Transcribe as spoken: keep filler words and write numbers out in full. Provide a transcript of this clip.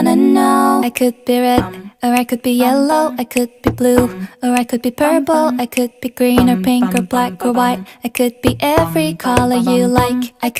wanna know. I could be red, or I could be yellow, I could be blue, or I could be purple, I could be green or pink or black or white. I could be every color you like. I